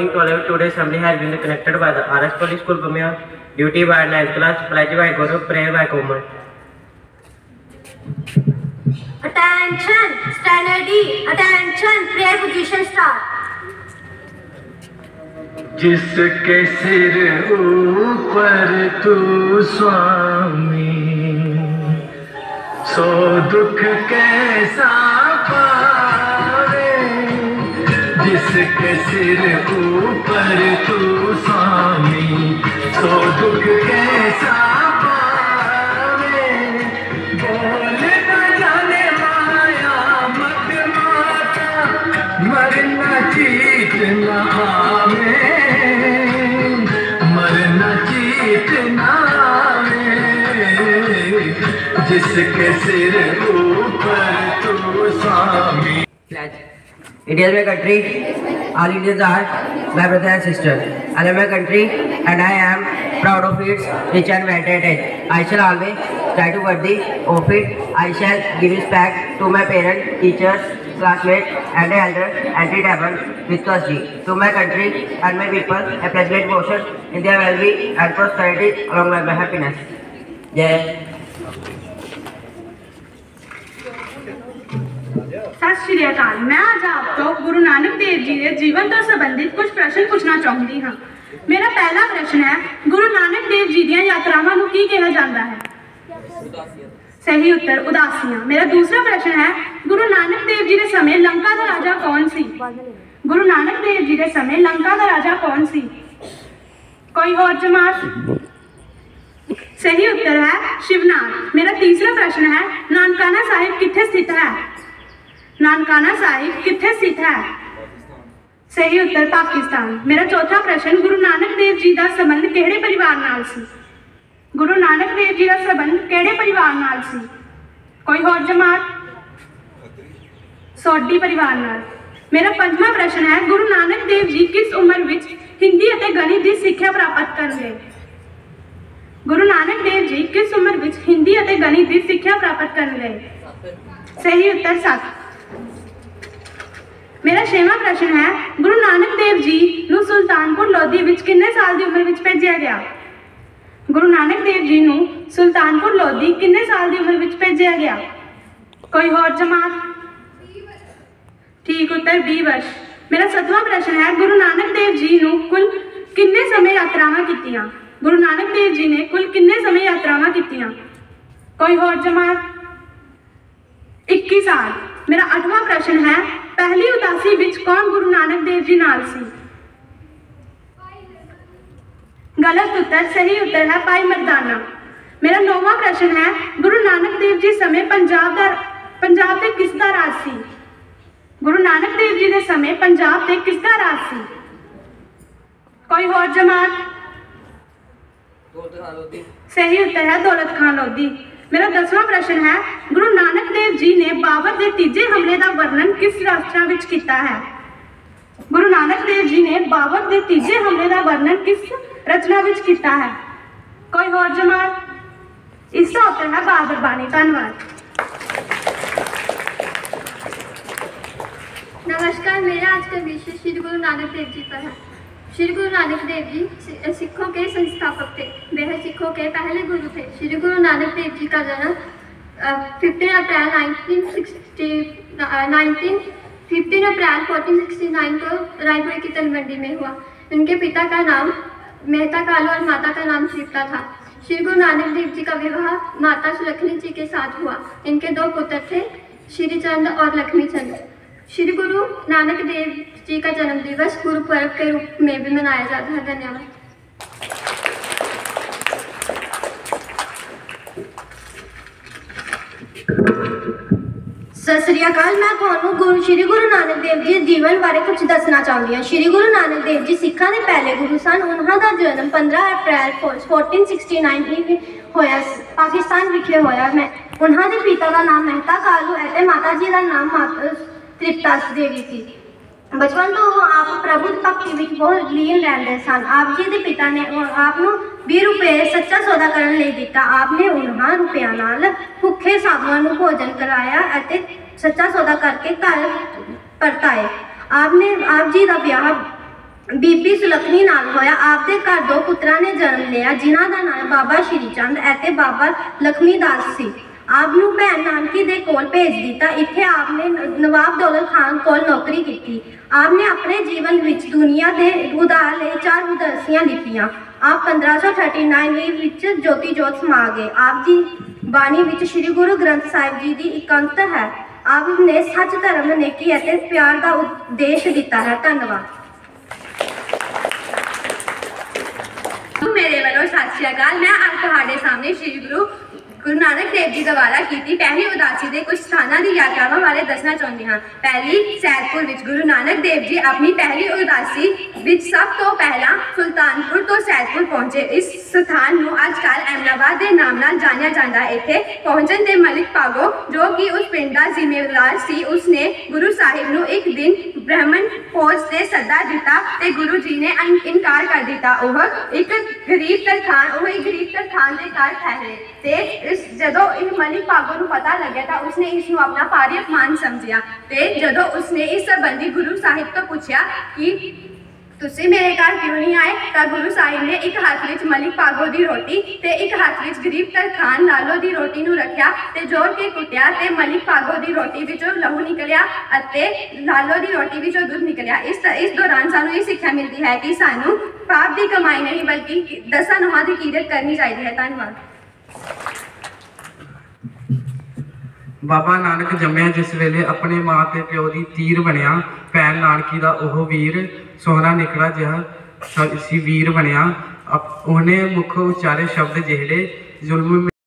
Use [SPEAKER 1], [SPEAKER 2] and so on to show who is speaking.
[SPEAKER 1] Today's assembly has been conducted by the RS College School, Bumia. Duty by 9th class, pledge by Gaurav, prayer by Komal.
[SPEAKER 2] Attention, standard D. Attention, prayer position start.
[SPEAKER 3] जिसके सिर ऊपर तू स्वामी, सो दुख कैसा पावे। जिसके सिर ऊपर तू स्वामी, सो दुख कैसा पावे। बोल न जाने माया मत माता, मरना चीत न आवे। जिसके सिर ऊपर तू स्वामी।
[SPEAKER 1] India is my country. All Indians are my brother and sister. I love my country and I am proud of its rich and varied heritage. I shall always try to worthy of it. I shall give respect to my parents, teachers, classmates, and elders, and treat everyone with courtesy. To my country and my people, I pledge great devotion in their well-being and prosperity along with my happiness. Jai.
[SPEAKER 4] सत श्री अकाल। मैं आज आपको गुरु नानक देव जी के जीवन तो संबंधित कुछ प्रश्न पूछना चाहती हाँ। मेरा पहला प्रश्न है, गुरु नानक देव जी दी यात्रावां नूं की कहा जाता है? सही उत्तर उदासियां। मेरा दूसरा प्रश्न है, गुरु नानक देव जी के समय लंका का राजा कौन सी? गुरु नानक देव जी के समय लंका का राजा कौन सी? कोई और जमात? सही उत्तर है शिवनाथ। मेरा तीसरा प्रश्न है, नानकाना साहिब किथे स्थित है? नानकाना साहिब किथे स्थित है? सही उत्तर पाकिस्तान। मेरा चौथा प्रश्न, गुरु नानक देव जी का संबंध किहड़े परिवार नाल सी? गुरु नानक देव जी का संबंध किहड़े परिवार नाल सी? कोई और जमात? सोडी परिवार नाल। मेरा पंजवां प्रश्न है, गुरु नानक देव जी किस उम्र विच हिंदी और गणित की सिक्ख्या प्राप्त कर गए? गुरु नानक देव जी किस उम्र विच हिंदी और गणित की सिक्ख्या प्राप्त कर गए? सही उत्तर 7। मेरा 6वां प्रश्न है, गुरु नानक देव जी नूं सुल्तानपुर लोधी विच किन्ने साल की उम्र विच भेजा गया? गुरु नानक देव जी नूं सुल्तानपुर लोधी किन्ने साल की उम्र विच भेजा गया? कोई और जमात? ठीक उत्तर 20 वर्ष। मेरा 7वां प्रश्न है, गुरु नानक देव जी नूं कुल किन्ने समय यात्रावां कीतियां? गुरु नानक देव जी ने कुल किन्ने समय यात्रावां कीतियां? कोई और जमात? 21 साल। मेरा 8वां प्रश्न है, पहली उदासी विच कौन गुरु नानक देव जी नाल सी? गलत उत्तर। सही उत्तर है भाई मर्दाना। मेरा 9वां प्रश्न है, गुरु नानक देव जी समय पंजाब दे किसदा राज सी? गुरु नानक देव जी के समय पंजाब दे किसदा राज सी? कोई और जमात? सही उत्तर है दौलत खान लोधी। मेरा 10वां प्रश्न है, गुरु नानक देव जी ने बाबर के तीजे हमले का वर्णन किस रचना विच किया है? गुरु नानक देव जी ने बाबर के तीजे हमले का वर्णन किस रचना विच किया है? कोई और जमात? इसका उत्तर है बाबर बानी। धन्यवाद।
[SPEAKER 2] नमस्कार, मेरा आज का विषय श्री गुरु नानक देव जी पर है। श्री गुरु नानक देव जी सिखों के संस्थापक थे। वह सिखों के पहले गुरु थे। श्री गुरु नानक देव जी का जन्म 15 अप्रैल 1469 को रायपुर की तलवंडी में हुआ। उनके पिता का नाम मेहता कालू और माता का नाम श्रीपला था। श्री गुरु नानक देव जी का विवाह माता सुलखनी जी के साथ हुआ। इनके 2 पुत्र थे, श्रीचंद और लक्ष्मी चंद। श्री गुरु नानक देव जी का जन्म दिवस गुरु पर्व के रूप में भी मनाया जाता है। धन्यवाद।
[SPEAKER 5] सत श्री अकाल। मैं ਤੁਹਾਨੂੰ श्री गुरु नानक देव जी जीवन बारे कुछ दसना चाहती हूँ। श्री गुरु नानक देव जी सिखा के पहले गुरु सन। उन्होंने जन्म 15 अप्रैल 1469 होया पाकिस्तान विखे होया। उन्होंने पिता का नाम मेहता कालू और माता जी का नाम तृप्ता देवी थी। बचपन तो आप प्रभु भक्ति में बहुत लीन रहते सन। आप जी के पिता ने आपको 20 रुपये सच्चा सौदा करने लिए दिता। आपने उन्होंने रुपया नाल भुखे साधुओं भोजन कराया और सच्चा सौदा करके घर परताए। आप जी का ब्याह ਬੀਬੀ ਸੁਲੱਖਣੀ ਨਾਲ ਹੋਇਆ। ਆਪ ਦੇ ਘਰ 2 ਪੁੱਤਰਾਂ ਨੇ ਜਨਮ ਲਿਆ, ਜਿਨ੍ਹਾਂ ਦਾ ਨਾਮ ਬਾਬਾ ਸ਼੍ਰੀ ਚੰਦ ਅਤੇ ਬਾਬਾ ਲਖਮੀ ਦਾਸ ਸੀ। ਆਪ ਨੂੰ ਭੈਣ ਨਾਨਕੀ ਦੇ ਕੋਲ ਭੇਜ ਦਿੱਤਾ। ਇੱਥੇ ਆਪ ਨੇ ਨਵਾਬ ਦੌਲਤ ਖਾਨ ਕੋਲ ਨੌਕਰੀ ਕੀਤੀ। ਆਪ ਨੇ ਆਪਣੇ ਜੀਵਨ ਵਿੱਚ ਦੁਨੀਆ ਦੇ ਉਧਾਰ ਲਈ 4 ਉਦਾਸੀਆਂ ਲਿਖੀਆਂ। ਆਪ 1539 ਵਿੱਚ ਜੋਤੀ ਜੋਤ ਸਮਾ ਗਏ। ਆਪ ਜੀ ਬਾਣੀ ਵਿੱਚ ਸ੍ਰੀ ਗੁਰੂ ਗ੍ਰੰਥ ਸਾਹਿਬ ਜੀ ਦੀ ਇਕੰਤ ਹੈ। ਆਪ ਨੇ ਸੱਚ, ਧਰਮ, ਨੇਕੀ ਅਤੇ ਪਿਆਰ ਦਾ ਉਪਦੇਸ਼ ਦਿੱਤਾ ਹੈ। ਧੰਨਵਾਦ।
[SPEAKER 6] मेरे वालों सत श्री अकाल। मैं अज तुहाडे सामने श्री गुरु नानक देव जी द्वारा की पहली उदासी के कुछ स्थानों की यात्रावां बारे दसना चाहती हाँ। पहली सैदपुर विच गुरु नानक देव जी अपनी पहली उदासी विच सब तो पहला सुल्तानपुर तो सैदपुर पहुंचे। इस स्थान को अजकल अहमदाबाद के नाम नाल जानिया जाता है। इत्थे पहुंचण ते मलिक भागो जो कि उस पिंड का जिम्मेदार सी, उसने गुरु साहिब नूं एक दिन ब्राह्मण फौज से सदा दिता ते गुरु जी ने इनकार कर दिता। वह एक गरीब तरखान के घर ठहरे ते जदों इस मलिक भागो नूं पता लग्या तो उसने इसनूं अपना भारी अपमान समझिया ते जदों उसने इस संबंधी गुरु साहिब तो पूछा कि तुसीं मेरे घर क्यों नहीं आए, तो गुरु साहिब ने एक हाथ विच मलिक भागो की रोटी ते एक हाथ विच गरीब तरखान लालो की रोटी नूं रखिया ते जोर के कुटिया ते मलिक भागो की रोटी विचों लहू निकलिया अते लालो की रोटी विचों दूध निकलिया। इस दौरान सानूं ये सिक्ख्या मिलती है कि सानूं पाप की कमाई नहीं बल्कि 10 नूहां की कीरत करनी चाहिए है। धन्यवाद।
[SPEAKER 7] बाबा नानक जम्मिया जिस वेले अपने माँ ते प्यो की तीर बनया, भैन नानकी का वह वीर सोहना निकला जिहा सी वीर बनया। उन्हें मुख उच्चारे शब्द जिहड़े जुल्म